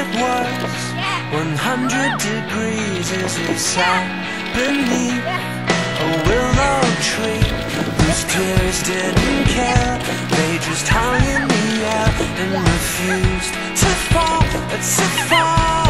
it was 100 degrees as we sat beneath a willow tree whose tears didn't care. They just hung in the air and refused to fall, to fall.